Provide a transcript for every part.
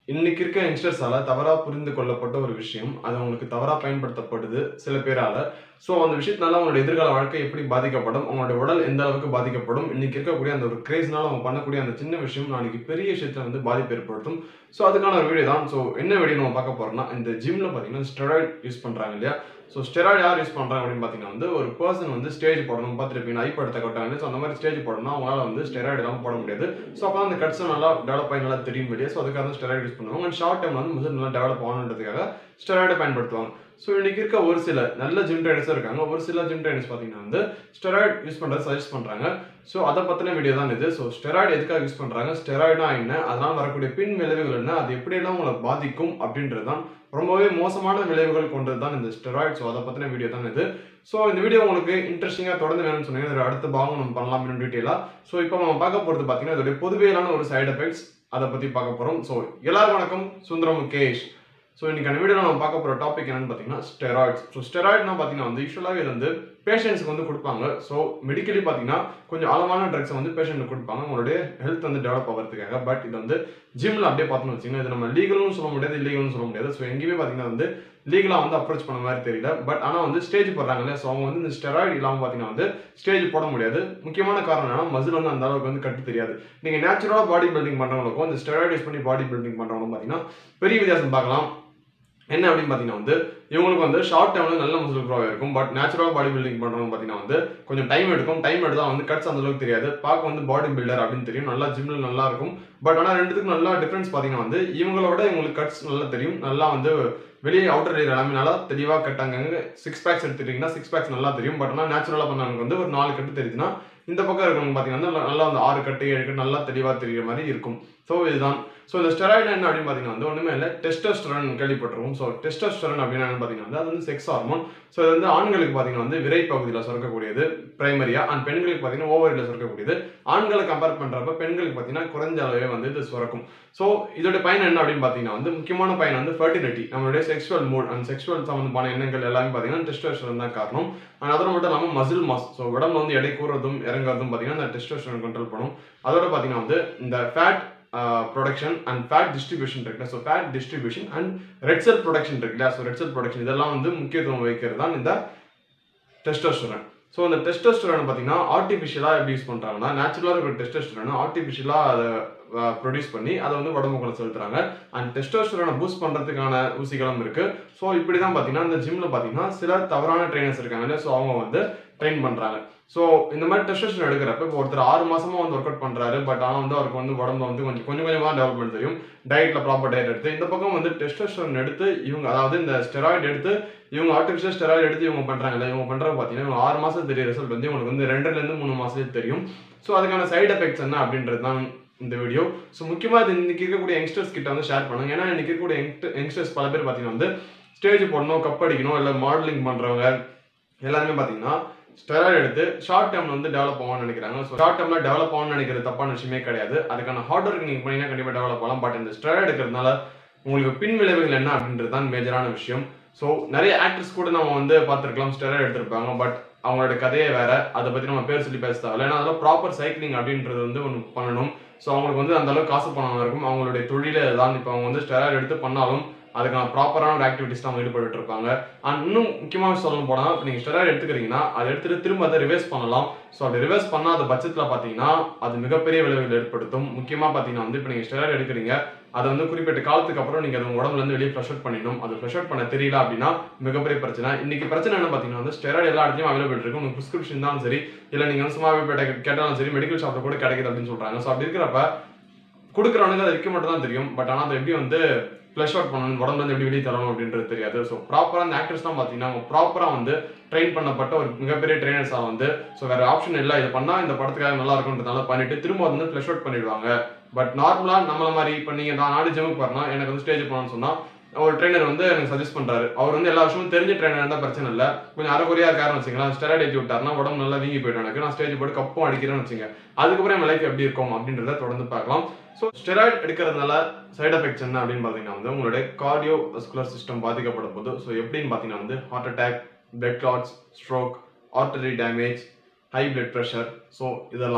இன்னைக்கு இருக்க யங்ஸ்டர்ஸால தவறா புரிந்து கொள்ளப்பட்ட ஒரு விஷயம். அது அவங்களுக்கு தவறா பயன்படுத்தப்படுது சில பேரால. ஸோ அந்த விஷயத்தினால அவங்களோட எதிர்கால வாழ்க்கை எப்படி பாதிக்கப்படும்? அவங்களோட உடல் எந்த அளவுக்கு பாதிக்கப்படும்? இன்னைக்கு இருக்கக்கூடிய அந்த ஒரு கிரேஸ்னால அவங்க பண்ணக்கூடிய அந்த சின்ன விஷயம் நாளைக்கு பெரிய விஷயத்துல வந்து பாதிப்பு ஏற்படுத்தும். ஸோ அதுக்கான ஒரு வீடியோ தான். ஸோ என்ன வீடியோ நம்ம பார்க்க போறோம்னா, இந்த ஜிம்ல பார்த்தீங்கன்னா ஸ்டெராய்ட் யூஸ் பண்றாங்க இல்லையா? ஸோ ஸ்டெராய்ட் யார் யூஸ் பண்றாங்க அப்படின்னு பார்த்தீங்கன்னா வந்து ஒரு பர்சன் வந்து ஸ்டேஜ் போடணும் பார்த்துருப்பீங்க. ஐ படத்தை கொட்டாங்க. ஸோ அந்த மாதிரி ஸ்டேஜ் போடணும்னா அவங்களால வந்து ஸ்டெராய்டு எல்லாம் போட முடியாது. ஸோ அப்போ அந்த கட்ஸ் நல்லா டெவலப் ஆகி நல்லா தெரியும் வெளியே. ஸோ அதுக்காக தான் ஸ்டெராய்டு யூஸ் பண்ணுவாங்க. அண்ட் ஷார்ட் டைம் வந்து மசில் நல்லா டெவலப் ஆகணுன்றதுக்காக ஸ்டெராய்டை பயன்படுத்துவாங்க. ஸோ இன்னைக்கு இருக்க ஒரு சில நல்ல ஜிம் ட்ரைனர்ஸும் இருக்காங்க. ஒரு சில ஜிம் ட்ரைனர்ஸ் பார்த்தீங்கன்னா வந்து ஸ்டெராய்டு யூஸ் பண்ணுறது சஜஸ்ட் பண்ணுறாங்க. ஸோ அதை பற்றின வீடியோ தான் இது. ஸோ ஸ்டெராய்டு எதுக்காக யூஸ் பண்ணுறாங்க, ஸ்டெராய்டுனா என்ன, அதனால் வரக்கூடிய பின் விளைவுகள் என்ன, அது எப்படியெல்லாம் உங்களை பாதிக்கும் அப்படின்றது தான் ரொம்பவே மோசமான விளைவுகள் கொண்டது தான் இந்த ஸ்டெராய்டு. ஸோ அதை பற்றின வீடியோ தான் இது. ஸோ இந்த வீடியோ உங்களுக்கு இன்ட்ரெஸ்டிங்காக தொடர்ந்து வேணும்னு சொன்னீங்கன்னா அடுத்த பாகம் நம்ம பண்ணலாம் அப்படின்னு டீட்டெயிலாக. ஸோ இப்போ நம்ம பார்க்க போகிறது பார்த்தீங்கன்னா இதோடைய பொதுவையிலான ஒரு சைடு எஃபெக்ட்ஸ் அதை பற்றி பார்க்க போகிறோம். ஸோ எல்லாருக்கும் வணக்கம், சுந்தர முகேஷ். ஸோ இன்னைக்கான வீடியோவில் நம்ம பார்க்க போகிற டாபிக் என்னன்னு பார்த்தீங்கன்னா ஸ்டெராய்ட்ஸ். ஸோ ஸ்டெராய்ட்னா பார்த்தீங்கன்னா வந்து யூஸ்வலாகவே இது வந்து பேஷண்ட்ஸ்க்கு வந்து கொடுப்பாங்க. ஸோ மெடிக்கலி பார்த்தீங்கன்னா கொஞ்சம் அளவான ட்ரக்ஸை வந்து பேஷண்ட்டுக்கு கொடுப்பாங்க உங்களுடைய ஹெல்த் வந்து டெவலப் ஆகிறதுக்காக. பட் இது வந்து ஜிம்மில் அப்படியே பார்த்தோம்னு வச்சிங்கன்னா இது நம்ம லீகல்னு சொல்ல முடியாது, இல்லீகல்னு சொல்ல முடியாது. ஸோ எங்கேயுமே பார்த்தீங்கன்னா வந்து லீகலாக வந்து அப்ரோச் பண்ண மாதிரி தெரியல. பட் ஆனால் வந்து ஸ்டேஜ் போடுறாங்க இல்லையா? ஸோ அவங்க வந்து இந்த ஸ்டெராய்டு இல்லாமல் பார்த்தீங்கன்னா வந்து ஸ்டேஜ் போட முடியாது. முக்கியமான காரணம் என்னன்னா மசில் வந்து அந்த அளவுக்கு வந்து கட்டு தெரியாது. நீங்கள் நேச்சுரலாக பாடி பில்டிங் பண்ணுறவங்களுக்கும் இந்த ஸ்டெராய்டு யூஸ் பண்ணி பாடி பில்டிங் பண்ணுறவங்களுக்கும் பார்த்தீங்கன்னா பெரிய வித்தியாசம் பார்க்கலாம். என்ன அப்படின்னு பார்த்தீங்கன்னா வந்து இவங்களுக்கு வந்து ஷார்ட் டைம்ல நல்ல மசில் க்ரோ இருக்கும். பட் நேச்சுரல் பாடி பில்டிங் பண்ணுறவங்க பார்த்தீங்கன்னா வந்து கொஞ்சம் டைம் எடுக்கும். டைம் எடுத்தால் வந்து கட்ஸ் அந்த அளவுக்கு தெரியாது. பார்க்க வந்து பாடி பில்டர் அப்படின்னு தெரியும், நல்லா ஜிம்ல நல்லா இருக்கும். பட் ஆனால் ரெண்டுத்துக்கும் நல்லா டிஃபரன்ஸ் பார்த்தீங்கன்னா வந்து இவங்களோட இவங்களுக்கு கட்ஸ் நல்லா தெரியும். நல்லா வந்து வெளியே அவுட்டர் ஏரியா எல்லாமே நல்லா தெளிவாக கட்டாங்க. 6 பேக்ஸ் எடுத்துட்டீங்கன்னா 6 பேக்ஸ் நல்லா தெரியும். பட் ஆனால் நேச்சுரலாக பண்ணவங்க வந்து ஒரு 4 கட்டு தெரியுதுன்னா இந்த பக்கம் இருக்கவங்க பார்த்தீங்கன்னா நல்லா வந்து 6 கட்டு 7 கட்டு நல்லா தெளிவாக தெரியுற மாதிரி இருக்கும். ஸோ இதுதான். ஸோ இந்த ஸ்டெராய்டு என்ன அப்படின்னு பார்த்தீங்கன்னா வந்து ஒன்றுமே இல்லை, டெஸ்டோஸ்டெரான் கேள்விப்பட்டிருக்கும். ஸோ டெஸ்டோஸ்டெரான் அப்படின்னு பார்த்தீங்கன்னா வந்து அது வந்து செக்ஸ் ஹார்மோன். ஸோ இது வந்து ஆண்களுக்கு பார்த்தீங்கன்னா வந்து விரை பகுதியில் சுரக்கக்கூடியது பிரைமரியா. அண்ட் பெண்களுக்கு பார்த்தீங்கன்னா ஓவரியில் சுரக்கக்கூடியது. ஆண்களை கம்பேர் பண்ணுறப்ப பெண்களுக்கு பார்த்தீங்கன்னா குறைஞ்ச அளவே வந்து இது சுரக்கும். ஸோ இதோட பயன் என்ன அப்படின்னு பார்த்தீங்கன்னா வந்து முக்கியமான பயன் வந்து ஃபர்டிலிட்டி, நம்மளுடைய செக்ஷுவல் மூட் அண்ட் செக்ஷுவல் சம்பந்தமான எண்ணங்கள் எல்லாமே பார்த்தீங்கன்னா டெஸ்டோஸ்டெரான் தான் காரணம். அண்ட் அதோட மட்டும் இல்லாமல் மசில் மாஸ், ஸோ உடம்புல வந்து எடை கூறுறதும் இறங்குறதும் பார்த்தீங்கன்னா இந்த டெஸ்டோஸ்டெரான் கண்ட்ரோல் பண்ணும். அதோட பார்த்தீங்கன்னா வந்து இந்த fat production and fat distribution இருக்குல்ல, so fat distribution and red cell production இருக்குல்ல, ஸோ ரெட் செல் ப்ரொடக்ஷன் இதெல்லாம் வந்து முக்கியத்துவம் வகிக்கிறது தான் இந்த டெஸ்டோஸ்டெரான். ஸோ இந்த டெஸ்டோஸ்டெரான் பார்த்தீங்கன்னா ஆர்டிஃபிஷியலாக எப்படி யூஸ் பண்ணுறாங்கன்னா நேச்சுரலாக இருக்கிற டெஸ்டோஸ்டெரான் ஆர்டிஃபிஷியலாக அதை ப்ரொடியூஸ் பண்ணி அதை வந்து உடம்புக்குள்ள செலுத்துறாங்க. அண்ட் டெஸ்டோஸ்டெரானை பூஸ்ட் பண்ணுறதுக்கான ஊசிகளும் இருக்குது. ஸோ இப்படி தான் பார்த்தீங்கன்னா இந்த ஜிம்மில் பார்த்தீங்கன்னா சில தவறான ட்ரைனர்ஸ் இருக்காங்க இல்லையா? ஸோ அவங்க வந்து ட்ரெயின் பண்ணுறாங்க. ஸோ இந்த மாதிரி டெஸ்டோஸ்டெரான் எடுக்கிறப்ப இப்போ ஒருத்தர் 6 மாசமா வந்து ஒர்க் அவுட் பண்ணுறாரு. பட் ஆனால் வந்து அவருக்கு வந்து உடம்புல வந்து கொஞ்சம் கொஞ்சமாக டெவலப்மெண்ட் தெரியும். டயட்டில் ப்ராப்பர் டயட் எடுத்து இந்த பக்கம் வந்து டெஸ்டோஸ்டெரான் எடுத்து இவங்க அதாவது இந்த ஸ்டெராய்டு எடுத்து இவங்க ஆர்டிஃபிஷியல் ஸ்டெராய்டு எடுத்து இவங்க பண்ணுறாங்கல்ல, இவங்க பண்ணுறது பார்த்தீங்கன்னா இவங்க 6 மாதம் தெரிய ரிசல்ட் வந்து இவங்களுக்கு வந்து 2லேருந்து 3 மாதத்துலேயே தெரியும். ஸோ அதுக்கான சைடு எஃபெக்ட்ஸ் என்ன அப்படின்றது தான் இந்த வீடியோ. ஸோ முக்கியமாக இது இன்னைக்கு இருக்கக்கூடிய யங்ஸ்டர்ஸ் கிட்ட வந்து ஷேர் பண்ணுங்க. ஏன்னா இன்னைக்கு இருக்கக்கூடிய யங்ஸ்டர்ஸ் பல பேர் பார்த்தீங்கன்னா வந்து ஸ்டேஜ் போடணும், கப் அடிக்கணும், இல்லை மாடலிங் பண்ணுறவங்க எல்லாருமே பார்த்தீங்கன்னா ஸ்டெராய்டு எடுத்து ஷார்ட் டைம்ல வந்து டெவலப் ஆகணும்னு நினைக்கிறாங்க. ஸோ ஷார்ட் டைம்ல டெவலப் ஆகணும்னு நினைக்கிறது தப்பான விஷயமே கிடையாது. அதுக்கான ஹார்ட் ஒர்க் நீங்கள் பண்ணீங்கன்னா கண்டிப்பாக டெவலப் ஆகலாம். பட் இந்த ஸ்டெராய்டு எடுக்கிறதுனால உங்களுக்கு பின் விளைவுகள் என்ன அப்படின்றது தான் மேஜரான விஷயம். ஸோ நிறைய ஆக்டர்ஸ் கூட நம்ம வந்து பார்த்துருக்கலாம் ஸ்டெராய்டு எடுத்திருப்பாங்க. பட் அவங்களோட கதையே வேற, அதை பற்றி நம்ம பேர் சொல்லி பேச தேவையில்ல. ஏன்னா அதெல்லாம் ப்ராப்பர் சைக்கிளிங் அப்படின்றது வந்து ஒன்று பண்ணணும். ஸோ அவங்களுக்கு வந்து அந்த அளவுக்கு காசு பணம் இருக்கும். அவங்களுடைய தொழிலே தான். இப்போ அவங்க வந்து ஸ்டெராய்டு எடுத்து பண்ணாலும் அதுக்கான ப்ராப்பரான ஒரு ஆக்டிவிட்டிஸ் தான் அவங்க ஈடுபட்டு இருப்பாங்க. அண்ட் இன்னும் முக்கியமாக சொல்லணும் போனால் இப்போ நீங்கள் ஸ்டெராய்டு எடுத்துக்கிறீங்கன்னா அதை எடுத்துகிட்டு திரும்ப அதை ரிவர்ஸ் பண்ணலாம். ஸோ அப்படி ரிவர்ஸ் பண்ணாத பட்சத்தில் பார்த்தீங்கன்னா அது மிகப்பெரிய விளைவுகள் ஏற்படுத்தும். முக்கியமாக பார்த்தீங்கன்னா வந்து இப்போ நீங்கள் ஸ்டெராய்டு எடுக்கிறீங்க, அதை வந்து குறிப்பிட்ட காலத்துக்கு அப்புறம் நீங்கள் அது உடம்புலேருந்து வெளியே ஃப்ளஷ் அவுட் பண்ணிடணும். அது ஃப்ளஷ் அவுட் பண்ண தெரியல அப்படின்னா மிகப்பெரிய பிரச்சனை. இன்னைக்கு பிரச்சனை என்ன பார்த்தீங்கன்னா வந்து ஸ்டெராய்டு எல்லா இடத்தையும் அவைலபிள் இருக்கு. உங்களுக்கு ப்ரிஸ்கிரிப்ஷன் தான் சரி, இல்லை நீங்கள் வந்து சும்மாவே கேட்டாலும் சரி, மெடிக்கல் ஷாப்பில் கூட கிடைக்குது அப்படின்னு சொல்கிறாங்க. ஸோ அப்படி இருக்கிறப்ப கொடுக்குறவனுக்கு அதை விற்க மட்டும் தான் தெரியும். பட் ஆனால் அதை எப்படி வந்து ஃப்ளஷ் அவுட் பண்ணணும், உடம்புல வந்து எப்படி வெளியே தரணும் அப்படின்றது தெரியாது. ஸோ ப்ராப்பராக அந்த ஆக்டர்ஸ் தான் பார்த்தீங்கன்னா அவங்க ப்ராப்பராக வந்து ட்ரெயின் பண்ணப்பட்ட ஒரு மிகப்பெரிய ட்ரெயினர்ஸாக வந்து ஸோ வேறு ஆப்ஷன் இல்லை, இதை பண்ணால் இந்த படத்துக்காக நல்லா இருக்குன்றதுனால பண்ணிட்டு திரும்ப வந்து ஃப்ளஷ் அவுட் பண்ணிடுவாங்க. பட் நார்மலாக நம்மள மாதிரி இப்போ நீங்கள் நாடு ஜிம்முக்கு போகிறேன்னா எனக்கு வந்து ஸ்டேஜ் போகணும்னு சொன்னால் ஒரு ட்ரெயினர் வந்து எனக்கு சஜஸ்ட் பண்ணுறாரு. அவர் வந்து எல்லா விஷயமும் தெரிஞ்ச ட்ரெயினர் இருந்தால் பிரச்சனை இல்லை. கொஞ்சம் அரைக்குறையாக இருக்காருன்னு வச்சுக்கலாம், ஸ்டெராய்டு ஏற்றி விட்டாருன்னா உடம்பு நல்லா வீங்கி போயிடும். எனக்கு நான் ஸ்டேஜ் போட்டு கப்பும் அடிக்கிறேன்னு வச்சுங்க, அதுக்கப்புறம் என் லைஃப் எப்படி இருக்கும் அப்படின்றத தொடர்ந்து பார்க்கலாம். ஸோ ஸ்டெராய்டு எடுக்கிறதுனால சைட் எஃபெக்ட்ஸ் என்ன அப்படின்னு பார்த்தீங்கன்னா வந்து உங்களுடைய கார்டியோ வஸ்குலர் சிஸ்டம் பாதிக்கப்படும் போது ஸோ எப்படின்னு பார்த்தீங்கன்னா வந்து heart attack, blood clots, stroke, artery damage, high blood pressure, so இதெல்லாம்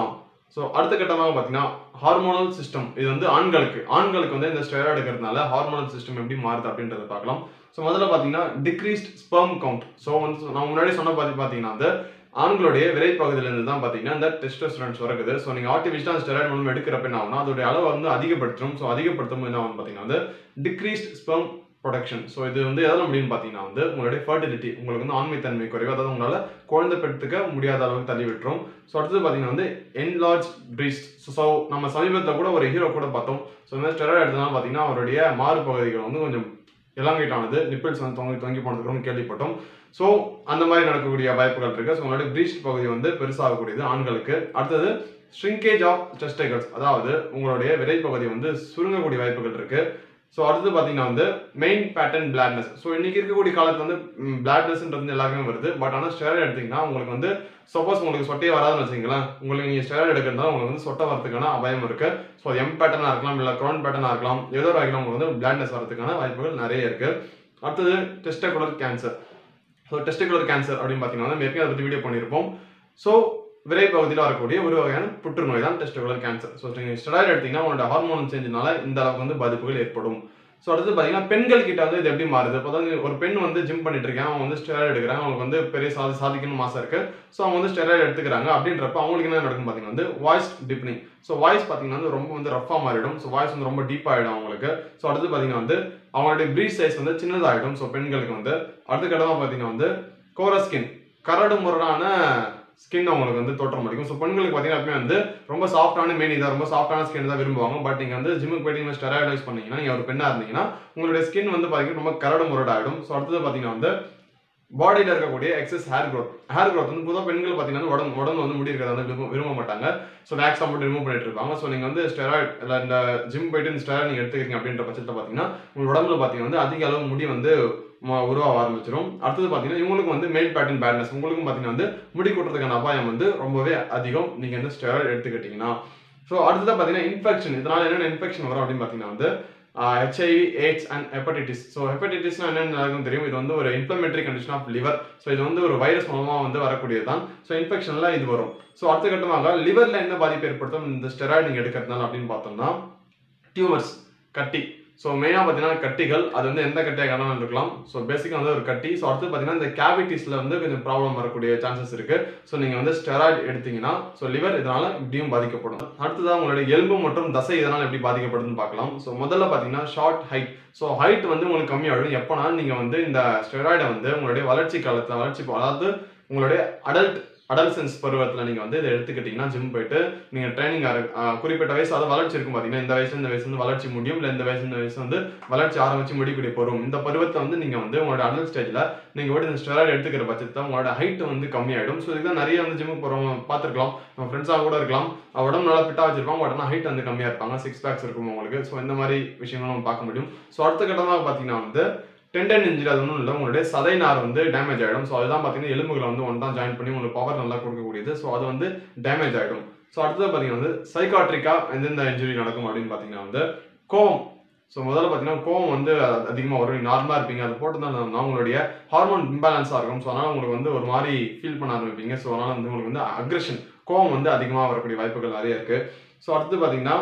ஸோ அடுத்த கட்டமாக பார்த்தீங்கன்னா ஹார்மோனல் சிஸ்டம். இது வந்து ஆண்களுக்கு வந்து இந்த ஸ்டெராய்டு எடுக்கிறதுனால ஹார்மோனல் சிஸ்டம் எப்படி மாறுது அப்படின்றத பார்க்கலாம். ஸோ முதல்ல பார்த்தீங்கன்னா டிக்ரீஸ்ட் ஸ்பெர்ம் கவுண்ட். ஸோ வந்து நான் முன்னாடி சொன்ன பார்த்தீங்கன்னா வந்து ஆண்களுடைய விரை பகுதியிலிருந்து தான் பார்த்தீங்கன்னா இந்த டெஸ்டோஸ்டெரான் சுரக்குது. ஸோ நீங்கள் ஆர்டிஃபிஷியலாக ஸ்டெராய்டு மூலம் எடுக்கிறப்ப என்ன ஆகும்னா அதோடைய அளவை வந்து அதிகப்படுத்தும். ஸோ அதிகப்படுத்தும் என்ன ஆகும் பார்த்தீங்கன்னா வந்து டிக்ரீஸ்ட் ஸ்பெர்ம் ப்ரொடக்ஷன். ஸோ இது வந்து எதால முடியும்னு பார்த்தீங்கன்னா வந்து உங்களுடைய ஃபர்டிலிட்டி, உங்களுக்கு வந்து ஆண்மைத்தன்மை குறைவு, அதாவது உங்களால் குழந்தை பெற்றுக்க முடியாத அளவுக்கு தள்ளி விட்டுரும். ஸோ அடுத்தது பார்த்தீங்கன்னா வந்து என்லார்ஜ் பிரீஸ்ட். ஸோ நம்ம சமீபத்தில் கூட ஒரு ஹீரோ கூட பார்த்தோம். ஸோ இந்த மாதிரி ஸ்டெராய்டு எடுத்தனால பார்த்தீங்கன்னா அவருடைய மாறு பகுதிகள் வந்து கொஞ்சம் எலாங்கேட் ஆனது, நிப்பிள்ஸ் வந்து தொங்கி போனதுக்கு கேள்விப்பட்டோம். ஸோ அந்த மாதிரி நடக்கக்கூடிய வாய்ப்புகள் இருக்கு. ஸோ உங்களுடைய பிரீஸ்ட் பகுதி வந்து பெருசாகக்கூடியது ஆண்களுக்கு. அடுத்தது ஷ்ரிங்கேஜ் ஆஃப் டெஸ்டிகல்ஸ், அதாவது உங்களுடைய விரை பகுதி வந்து சுருங்கக்கூடிய வாய்ப்புகள் இருக்கு. ஸோ அடுத்து பார்த்தீங்கன்னா வந்து மெயின் பேட்டர்ன் பிளாட்னஸ். ஸோ இன்னைக்கு இருக்கக்கூடிய காலத்தில் வந்து பிளாட்னஸ்ன்றது எல்லாருமே வருது. பட் ஆனால் ஸ்டெராய்டு எடுத்தீங்கன்னா உங்களுக்கு வந்து சப்போஸ் உங்களுக்கு சொட்டையே வராதுன்னு வச்சுங்களேன், உங்களுக்கு நீங்கள் ஸ்டெராய்டு எடுக்கிறதா உங்களுக்கு வந்து சொட்டை வரதுக்கான அபாயம் இருக்கு. ஸோ எம் பேட்டர்னாக இருக்கலாம், இல்லை க்ரௌன் பேட்டர்னாக இருக்கலாம், ஏதோ ஒரு வகையில் உங்களுக்கு வந்து பிளாட்னஸ் வரதுக்கான வாய்ப்புகள் நிறைய இருக்கு. அடுத்தது testicular cancer. So testicular cancer அப்படின்னு பார்த்தீங்கன்னா வந்து ஏற்கனவே அதை பற்றி வீடியோ பண்ணியிருப்போம். ஸோ விரை பகுதியில் வரக்கூடிய ஒரு வகையான புற்றுநோய் தான் டெஸ்டிகுலர் கேன்சர். ஸோ நீங்கள் ஸ்டெராய்டு எடுத்தீங்கன்னா உங்களோட ஹார்மோன் சேஞ்சினால இந்த அளவுக்கு வந்து பாதிப்புகள் ஏற்படும். ஸோ அடுத்து பார்த்தீங்கன்னா பெண்கள் கிட்ட வந்து இது எப்படி மாறுது? இப்போ வந்து ஒரு பெண் வந்து ஜிம் பண்ணிட்டு இருக்காங்க, அவங்க வந்து ஸ்டெராய்டு எடுக்கிறாங்க, அவங்களுக்கு வந்து பெரிய சாதிக்கணும்னு ஆசை இருக்கு. ஸோ அவங்க வந்து ஸ்டெராய்டு எடுத்துக்கிறாங்க. அப்படின்றப்ப அவங்களுக்கு என்ன நடக்கும் பார்த்தீங்கன்னா வந்து வாய்ஸ் டிப்னிங். ஸோ வாய்ஸ் பார்த்தீங்கன்னா வந்து ரொம்ப வந்து ரஃபாக மாறிடும். ஸோ வாய்ஸ் வந்து ரொம்ப டீப் ஆகிடும் அவங்களுக்கு. ஸோ அடுத்து பார்த்தீங்கன்னா வந்து அவங்களுடைய பிரீத் சைஸ் வந்து சின்னதாகிடும். ஸோ பெண்களுக்கு வந்து அடுத்த கட்டமாக பார்த்தீங்கன்னா வந்து கோரஸ்கின், கரடு முரடான ஸ்கின் அவங்களுக்கு வந்து தோற்றம் அளிக்கும். ஸோ பெண்களுக்கு பார்த்தீங்கன்னா எப்பவுமே வந்து ரொம்ப சாஃப்டான மேனி தான், ரொம்ப சாஃப்டான ஸ்கின் தான் விரும்புவாங்க. பட் நீங்கள் வந்து ஜிம்முக்கு போயிட்டு நீங்கள் ஸ்டெராய்டு யூஸ் பண்ணீங்கன்னா, நீங்கள் ஒரு பெண்ணாக இருந்தீங்கன்னா உங்களுடைய ஸ்கின் வந்து பார்த்தீங்கன்னா ரொம்ப கரடு முரடாயிடும். ஸோ அடுத்தது பார்த்தீங்கன்னா வந்து பாடியில் இருக்கக்கூடிய எக்ஸஸ் ஹேர் க்ரோத் வந்து பொதுவாக பெண்கள் பார்த்தீங்கன்னா உடம்பு வந்து முடி இருக்கிறத வந்து விரும்ப மாட்டாங்க. ஸோ வேக்ஸாக மட்டும் ரிமூவ் பண்ணிட்டு இருப்பாங்க. ஸோ நீங்கள் வந்து ஸ்டெராய்டு இல்லை இந்த ஜிம் போயிட்டு இந்த ஸ்டெராய்டு நீங்கள் எடுத்துக்கிறீங்க அப்படின்ற பட்சத்தில் பார்த்தீங்கன்னா உங்கள் உடம்புல பார்த்தீங்கன்னா வந்து அதிக அளவு முடி வந்து உருவாக ஆரம்பிச்சிடும். அடுத்தது பார்த்தீங்கன்னா இவங்களுக்கு வந்து மெயில் பேட்டர்ன் பேட்னஸ், உங்களுக்கும் பார்த்தீங்கன்னா வந்து முடி கொட்டுறதுக்கான அபாயம் வந்து ரொம்பவே அதிகம் நீங்கள் வந்து ஸ்டெராய்டு எடுத்துக்கிட்டீங்கன்னா. ஸோ அடுத்ததாக பார்த்தீங்கன்னா இன்ஃபெக்ஷன். இதனால் என்னென்ன இன்ஃபெக்ஷன் வரும் அப்படின்னு பார்த்தீங்கன்னா வந்து HIV, AIDS and hepatitis. So ஹெப்படைட்டிஸ்னா என்னென்னு தெரியும். இது வந்து ஒரு inflammatory condition of liver. So இது வந்து ஒரு வைரஸ் மூலமாக வந்து வரக்கூடியது தான். ஸோ இன்ஃபெக்ஷனில் இது வரும். ஸோ அடுத்த கட்டமாக லிவரில் என்ன பாதிப்பு ஏற்படுத்தும் இந்த ஸ்டெராய்டு நீங்கள் எடுக்கிறதுனால அப்படின்னு பார்த்தோம்னா டியூமர்ஸ், கட்டி. ஸோ மெயினாக பார்த்தீங்கன்னா கட்டிகள், அது வந்து எந்த கட்டியாக வேணாலும் இருக்கலாம். ஸோ பேசிக்காக வந்து ஒரு கட்டி. ஸோ அடுத்து பார்த்தீங்கன்னா இந்த கேவிட்டிஸில் வந்து கொஞ்சம் ப்ராப்ளம் வரக்கூடிய சான்சஸ் இருக்குது. ஸோ நீங்கள் வந்து ஸ்டெராய்டு எடுத்தீங்கன்னா ஸோ லிவர் இதனால் இப்படியும் பாதிக்கப்படும். அடுத்ததாக உங்களுடைய எலும்பு மற்றும் தசை இதனால் எப்படி பாதிக்கப்படுதுன்னு பார்க்கலாம். ஸோ முதல்ல பார்த்தீங்கன்னா ஷார்ட் ஹைட். ஸோ ஹைட் வந்து உங்களுக்கு கம்மியாகிடும் எப்போனா நீங்கள் வந்து இந்த ஸ்டெராய்டை வந்து உங்களுடைய வளர்ச்சி காலத்தில் அதாவது உங்களுடைய அடல்சன்ஸ் பருவத்தில் நீங்கள் வந்து இதை எடுத்துக்கிட்டிங்கன்னா ஜிம் போயிட்டு நீங்கள் ட்ரைனிங் குறிப்பிட்ட வயசு அது வளர்ச்சி இருக்கும் பார்த்தீங்கன்னா இந்த வயசு வந்து வளர்ச்சி முடியும், இல்லை இந்த வயசு வந்து வளர்ச்சி ஆரம்பிச்சு முடிக்கூடிய பருவம். இந்த பருவத்தை வந்து நீங்கள் வந்து உங்களோட அடல்ட் ஸ்டேஜில் நீங்கள் போய்ட்டு இந்த ஸ்டெராய்டு எடுத்துக்கிற பட்சத்தில் உங்களோட ஹைட் வந்து கம்மியாயிடும். ஸோ இதுதான் நிறைய வந்து ஜிம்முக்கு போகிறவங்க பார்த்துருக்கலாம், நம்ம ஃப்ரெண்ட்ஸாக கூட இருக்கலாம், உடம்பு நல்லா ஃபிட்டாக வச்சிருப்பாங்க, பட் ஆனால் ஹைட் வந்து கம்மியாக இருப்பாங்க, 6 பேக்ஸ் இருக்கும் உங்களுக்கு. ஸோ இந்த மாதிரி விஷயங்களும் நம்ம பார்க்க முடியும். ஸோ அடுத்த கட்டமாக பார்த்தீங்கன்னா வந்து டெண்டன் இன்ஜுரி, அது ஒன்றும் இல்லை, உங்களுடைய சதை நார் வந்து டேமேஜ் ஆகிடும். ஸோ அதுதான் பார்த்தீங்கன்னா எலும்புகளை வந்து ஒன்றா ஜாயின் பண்ணி உங்களுக்கு பவர் நல்லா கொடுக்கக்கூடியது. ஸோ அது வந்து டேமேஜ் ஆகிடும். ஸோ அடுத்தது பார்த்தீங்கன்னா வந்து சைக்காட்ரிக்காக எந்தெந்த இன்ஜுரி நடக்கும் அப்படின்னு பார்த்தீங்கன்னா வந்து கோவம். ஸோ முதல்ல பார்த்தீங்கன்னா கோவம் வந்து அதிகமாக வரும். நார்மலாக இருப்பீங்க, அதை போட்டு தான் உங்களுடைய ஹார்மோன் இம்பேலன்ஸாக இருக்கும். ஸோ அதனால் உங்களுக்கு வந்து ஒரு மாதிரி ஃபீல் பண்ண ஆரம்பிப்பீங்க. ஸோ அதனால் வந்து உங்களுக்கு வந்து அக்ரெஷன், கோவம் வந்து அதிகமாக வரக்கூடிய வாய்ப்புகள் நிறைய இருக்குது. ஸோ அடுத்து பார்த்தீங்கன்னா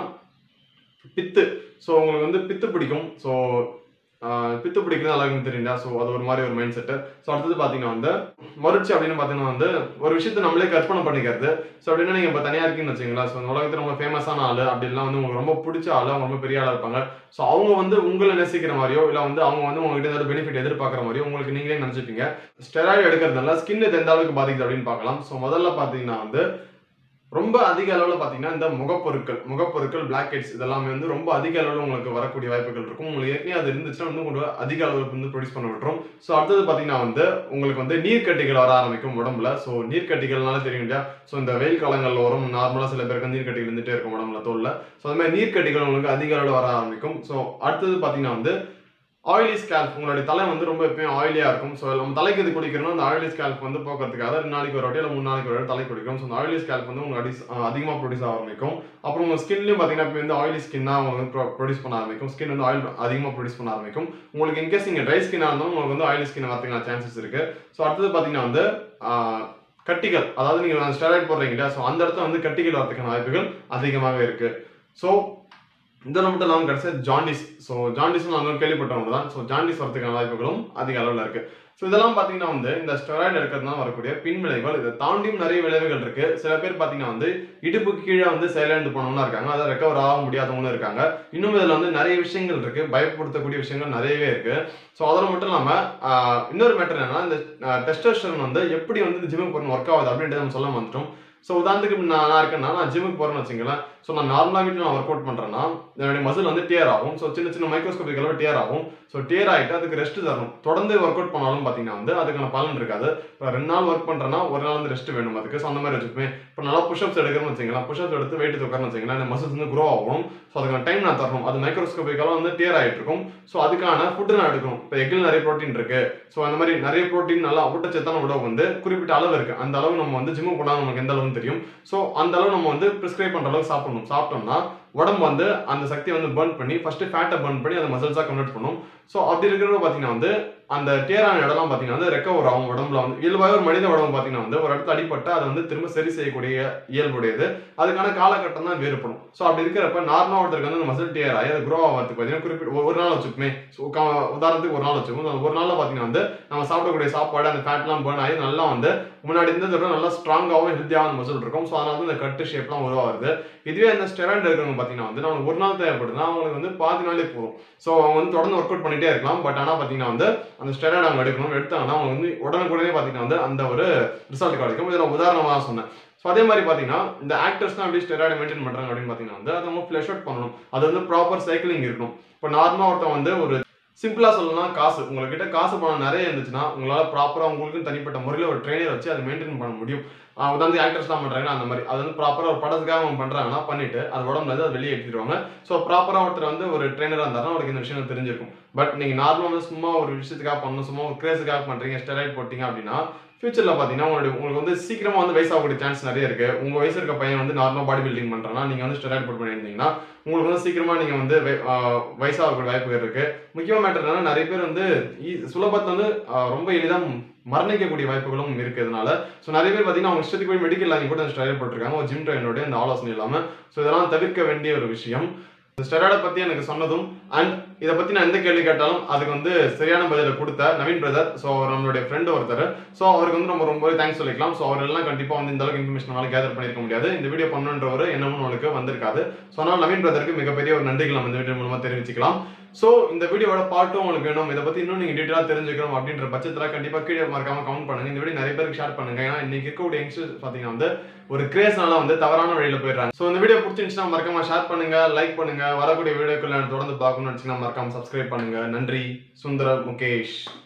பித்து. ஸோ உங்களுக்கு வந்து பித்து பிடிக்கும். ஸோ பித்து பிடிக்கிறது எல்லாருக்கும் தெரியுங்களா. ஸோ அது ஒரு மாதிரி ஒரு மைண்ட் செட்டு. ஸோ அடுத்தது பார்த்தீங்கன்னா வந்து மறுச்சி அப்படின்னு பார்த்தீங்கன்னா வந்து ஒரு விஷயத்தை நம்மளே கற்பனை பண்ணிக்கிறது. ஸோ அப்படின்னா நீங்கள் இப்போ தனியாக இருக்கீங்கன்னு வச்சுங்களா. ஸோ அந்த உலகத்தில் ரொம்ப ஃபேமஸான ஆள் அப்படின்லாம் வந்து உங்களுக்கு ரொம்ப பிடிச்ச ஆள், அவங்க ரொம்ப பெரிய ஆளாக இருப்பாங்க. ஸோ அவங்க வந்து உங்களை நேசிக்கிற மாதிரியோ இல்லை வந்து அவங்க வந்து உங்ககிட்ட ஏதாவது பெனிஃபிட் எதிர்பார்க்குற மாதிரியோ உங்களுக்கு நீங்களே நினச்சிப்பீங்க. ஸ்டெராய்டு எடுக்கிறதுனால ஸ்கின் எந்த அளவுக்கு பாதிக்குது அப்படின்னு பார்க்கலாம். ஸோ முதல்ல பார்த்தீங்கன்னா வந்து ரொம்ப அதிக அளவில் பார்த்தீங்கன்னா இந்த முகப்பொருட்கள் பிளாக் ஹெட்ஸ் இதெல்லாமே வந்து ரொம்ப அதிக அளவில் உங்களுக்கு வரக்கூடிய வாய்ப்புகள் இருக்கும். உங்களுக்கு ஏற்கனவே அது இருந்துச்சுன்னா வந்து உங்களுக்கு அதிக அளவுக்கு வந்து ப்ரொடியூஸ் பண்ண விட்டுரும். ஸோ அடுத்தது பார்த்தீங்கன்னா வந்து உங்களுக்கு வந்து நீர்க்கட்டிகள் வர ஆரம்பிக்கும் உடம்புல. ஸோ நீர்க்கட்டிகள்னால தெரியும் இல்லையா. ஸோ இந்த வெயில் காலங்களில் வரும், நார்மலாக சில பேருக்கு நீர்க்கட்டிகள் இருந்துகிட்டே இருக்கும் உடம்புல, தோலில். ஸோ அது மாதிரி நீர்க்கட்டிகள் உங்களுக்கு அதிக அளவில் வர ஆரம்பிக்கும். ஸோ அடுத்தது பார்த்தீங்கன்னா வந்து ஆயிலி ஸ்கேல்ப். உங்களுடைய தலை வந்து ரொம்ப எப்பயும் ஆயிலியாக இருக்கும். ஸோ நம்ம தலைக்கு இது குடிக்கிறோம், அந்த ஆயிலி ஸ்கேல்ப் வந்து போக்குறதுக்காக 2 நாளைக்கு ஒரு வாட்டி இல்லை 3 நாளைக்கு ஒரு வாட்டி தலை குடிக்கும். ஸோ அந்த ஆயிலி ஸ்கேல்ப் வந்து உங்களுக்கு அதிகமாக ப்ரொடியூஸ் ஆரம்பிக்கும். அப்புறம் உங்கள் ஸ்கின்லையும் பார்த்தீங்கன்னா இப்போ வந்து ஆயிலி ஸ்கின்னாக உங்களுக்கு ப்ரொடியூஸ் பண்ண ஆரம்பிக்கும். ஸ்கின் வந்து ஆயில் அதிகமாக ப்ரொடியூஸ் பண்ண ஆரம்பிக்கும். உங்களுக்கு இன்கேஸ் நீங்கள் ட்ரை ஸ்கின்னாக இருந்தாலும் உங்களுக்கு வந்து ஆயிலி ஸ்கின் வரதுக்கான சான்சஸ் இருக்குது. ஸோ அடுத்தது பார்த்தீங்கன்னா வந்து கட்டிகள், அதாவது நீங்க ஸ்டெராய்டு போடுறீங்க இல்லையா, ஸோ அந்த இடத்துல வந்து கட்டிகள் வரதுக்கான வாய்ப்புகள் அதிகமாக இருக்கு. ஸோ இதெல்லாம் மட்டும் இல்லாமல் கடைசியா ஜாண்டிஸ். ஸோ ஜாண்டிஸும் நாங்கள் கேள்விப்பட்டவங்க தான். ஸோ ஜாண்டிஸ் வரதுக்கான வாய்ப்புகளும் அதிக அளவில் இருக்கு. ஸோ இதெல்லாம் பார்த்தீங்கன்னா வந்து இந்த ஸ்டெராய்டு எடுக்கிறதுனால வரக்கூடிய பின் விளைவுகள். இதை தாண்டியும் நிறைய விளைவுகள் இருக்கு. சில பேர் பார்த்தீங்கன்னா வந்து இடுப்புக்கு கீழே வந்து செயலிழந்து போனவங்களா இருக்காங்க, அதை ரெக்கவர் ஆக முடியாதவங்களும் இருக்காங்க. இன்னும் இதில் வந்து நிறைய விஷயங்கள் இருக்கு, பயப்படுத்தக்கூடிய விஷயங்கள் நிறையவே இருக்கு. ஸோ அதெல்லாம் மட்டும் இல்லாமல் இன்னொரு மேட்டர் என்னன்னா, இந்த டெஸ்டோஸ்டெரான் வந்து எப்படி வந்து ஜிம்முக்கு போகணும் ஒர்க் ஆகுது அப்படின்றத நம்ம சொல்ல வந்துட்டோம். ஸோ உதாரணத்துக்கு நான் இருக்கேன்னா, நான் ஜிம்முக்கு போகிறேன்னு வச்சுங்களேன். ஸோ நான் நார்மலாக வீட்டில் நான் ஒர்க் அவுட் பண்ணுறேன்னா, என்னுடைய மசில் வந்து டியர் ஆகும். ஸோ சின்ன சின்ன மைக்ரோஸ்கோபிக் அளவு டியர் ஆகும். ஸோ டியர் ஆகிட்டு அதுக்கு ரெஸ்ட் தரணும். தொடர்ந்து ஒர்க் அவுட் பண்ணாலும் பார்த்தீங்கன்னா வந்து அதுக்கான பலன் இருக்காது. இப்போ 2 நாள் ஒர்க் பண்ணுறேன்னா ஒரு நாள் வந்து ரெஸ்ட் வேணும் அதுக்கு. ஸோ அந்த மாதிரி வச்சுப்பேன். இப்போ நல்லா புஷ்அப்ஸ் எடுக்கிறேன்னு வச்சுங்களேன், புஷ்அப்ஸ் எடுத்து வெயிட் தூக்கறேன்னு வச்சுங்களேன், அந்த மசில்ஸ் வந்து க்ரோ ஆகும். ஸோ அதுக்கான டைம் நான் தரணும். அது மைக்ரோஸ்கோபிக்காக வந்து டியர் ஆகிட்டு இருக்கும். ஸோ அதுக்கான ஃபுட்டு நான் எடுக்கணும். இப்போ எக்கில் நிறைய ப்ரோட்டீன் இருக்கு. ஸோ அந்த மாதிரி நிறைய ப்ரோட்டீன் நல்லா ஊட்டச்சத்தான உணவு வந்து குறிப்பிட்ட அளவு இருக்கு. அந்த அளவு நம்ம வந்து ஜிம்முக்கு போனால் நமக்கு எந்த அளவுன்னு தெரியும். ஸோ அந்த அளவு நம்ம வந்து ப்ரிஸ்கிரைப் பண்ணுற அளவுக்கு சாப்பிடணும். சாப்பிட்டோம்னா உடம்பு வந்து அந்த சக்தியை வந்து பர்ன் பண்ணி ஃபர்ஸ்ட் ஃபேட்டை பர்ன் பண்ணி அதை மசில்ஸாக கன்வெர்ட் பண்ணும். ஸோ அப்படி இருக்கிறப்ப பார்த்தீங்கன்னா வந்து அந்த டியரான இடம்லாம் பார்த்தீங்கன்னா வந்து ரெக்கவர் ஆகும். உடம்புல வந்து இயல்பாக ஒரு மனித உடம்பு பார்த்தீங்கன்னா வந்து ஒரு இடத்துல அடிப்பட்டு அதை வந்து திரும்ப சரி செய்யக்கூடிய இயல்புடையது. அதுக்கான காலகட்டம் தான் வேறுபடும். ஸோ அப்படி இருக்கிறப்ப நார்மலாக ஒருத்தருக்கு வந்து மசில் டியர் ஆகி அது க்ரோ ஆகிறதுக்கு பார்த்தீங்கன்னா குறிப்பிட்ட ஒரு நாள் வச்சுக்குமே. ஸோ உதாரணத்துக்கு ஒரு நாள் வச்சுக்கோம். அந்த ஒரு நாளில் பார்த்தீங்கன்னா வந்து நம்ம சாப்பிடக்கூடிய சாப்பாடு அந்த ஃபேட்லாம் பர்ன் ஆகி நல்லா வந்து முன்னாடி இருந்ததை விட நல்லா ஸ்ட்ராங்காகவும் ஹெல்த்தியாகவும் மசில் இருக்கும். ஸோ அதனால வந்து இந்த கட்டு ஷேப்லாம் உருவாகுது. இதுவே அந்த ஸ்டெராய்டு இருக்கிறவங்க பார்த்தீங்கன்னா வந்து நம்ம ஒரு நாள் தேவைப்படுதுன்னா அவங்களுக்கு வந்து பாதி நாளே போதும். ஸோ அவங்க வந்து தொடர்ந்து ஒர்க் அவுட் பண்ணிட்டே இருக்கலாம். பட் ஆனால் பார்த்தீங்கன்னா வந்து அந்த ஸ்டெராய்டு அவங்க எடுத்தாங்கன்னா அவங்க வந்து உடனுக்குடனே பார்த்தீங்கன்னா வந்து அந்த ஒரு ரிசல்ட் கிடைக்கும். இதை நான் உதாரணமாக சொன்னேன். ஸோ அதே மாதிரி பார்த்தீங்கன்னா இந்த ஆக்டர்ஸ் தான் எப்படி ஸ்டெராய்டு மெயின்டைன் பண்ணுறாங்க அப்படின்னு பார்த்தீங்கன்னா வந்து அதை அவங்க ஃப்ளஷ் அவுட் பண்ணணும். அது வந்து ப்ராப்பர் சைக்கிளிங் இருக்கணும். இப்போ நார்மலாக ஒருத்தன் வந்து ஒரு சிம்பிளா சொல்லணும்னா காசு உங்ககிட்ட காசு பணம் நிறைய இருந்துச்சுன்னா உங்களால ப்ராப்பரா உங்களுக்கு தனிப்பட்ட முறையில் ஒரு ட்ரெயினர் வச்சு அதை மெயின்டைன் பண்ண முடியும். உதாரணத்துக்கு ஆக்டர்ஸ்லாம் பண்றாங்கன்னா அந்த மாதிரி அது வந்து ப்ராப்பரா ஒரு படத்துக்காக அவங்க பண்றாங்கன்னா பண்ணிட்டு அது உடம்புல இருந்து அதை வெளியே எடுத்துருவாங்க. ஸோ ப்ராப்பரா ஒருத்தர் வந்து ஒரு ட்ரெயினரா இருந்தாலும் அவருக்கு இந்த விஷயம் தெரிஞ்சிருக்கும். பட் நீங்க நார்மலா வந்து சும்மா ஒரு விஷயத்துக்காக பண்ணணும், சும்மா ஒரு கிரேஸுக்காக பண்றீங்க, ஸ்டெராய்டு போட்டீங்க அப்படின்னா ஃபியூச்சர்ல பாத்தீங்கன்னா உங்களுக்கு வந்து சீக்கிரமா வந்து வயசாகக்கூடிய சான்ஸ் நிறைய இருக்கு. உங்க வயசு இருக்க பையன் வந்து நார்மலா பாடி பில்டிங் பண்றான்னா நீங்க வந்து ஸ்டெராய்டு போட்டு பண்ணியிருந்தீங்கன்னா உங்களுக்கு வந்து சீக்கிரமா நீங்க வந்து வயசாகக்கூடிய வாய்ப்புகள் இருக்கு. முக்கியமா மேட்டர் என்னன்னா நிறைய பேர் வந்து சுலபத்துல வந்து ரொம்ப எளிதாக மரணிக்கக்கூடிய வாய்ப்புகளும் இருக்கு இதனால. ஸோ நிறைய பேர் பார்த்தீங்கன்னா அவங்க இஷ்டத்துக்கு போய் மெடிக்கல் லாங்கி கூட ஸ்டெராய்டு போட்டிருக்காங்க ஒரு ஜிம் ட்ரெயினோட அந்த ஆலோசனை இல்லாமல். ஸோ இதெல்லாம் தவிர்க்க வேண்டிய ஒரு விஷயம். ஸ்டெராய்டை பற்றி எனக்கு சொன்னதும் அண்ட் இதை பற்றி நான் எந்த கேள்வி கேட்டாலும் அதுக்கு வந்து சரியான பதிலை கொடுத்த நவீன் பிரதர், ஸோ நம்மளுடைய ஃப்ரெண்ட் ஒருத்தர், ஸோ அவருக்கு வந்து நம்ம ரொம்பவே தேங்க்ஸ் சொல்லிக்கலாம். ஸோ அவரெல்லாம் கண்டிப்பாக வந்து இந்த அளவுக்கு இன்ஃபர்மேஷனால கேதர் பண்ணியிருக்க முடியாது. இந்த வீடியோ பண்ணுன்ற ஒரு எண்ணமும் உங்களுக்கு வந்திருக்காது. ஸோ அதனால் நவீன் பிரதருக்கு மிகப்பெரிய ஒரு நன்றிகள் நம்ம இந்த வீடியோ மூலமாக தெரிவிச்சுக்கலாம். ஸோ இந்த வீடியோட பார்ட்டும் உங்களுக்கு வேணும், இதை பற்றி இன்னும் நீங்கள் டீட்டெயிலாக தெரிஞ்சுக்கணும் அப்படின்ற பட்சத்தில் கண்டிப்பாக கீழே மறக்காமல் கமெண்ட் பண்ணுங்க. இந்த வீடியோ நிறைய பேருக்கு ஷேர் பண்ணுங்க. ஏன்னா இன்னைக்கு இருக்கக்கூடிய யங்ஸ்டர்ஸ் பார்த்தீங்கன்னா வந்து ஒரு கிரேஸ்னால வந்து தவறான வழியில் போயிடுறாங்க. ஸோ இந்த வீடியோ பிடிச்சிருந்துச்சுன்னா மறக்காம ஷேர் பண்ணுங்க, லைக் பண்ணுங்க. வரக்கூடிய வீடியோக்கள் தொடர்ந்து பார்க்கணும்னு நினச்சிங்கன்னா மறக்காம சப்ஸ்கிரைப் பண்ணுங்க. நன்றி. சுந்தர முகேஷ்.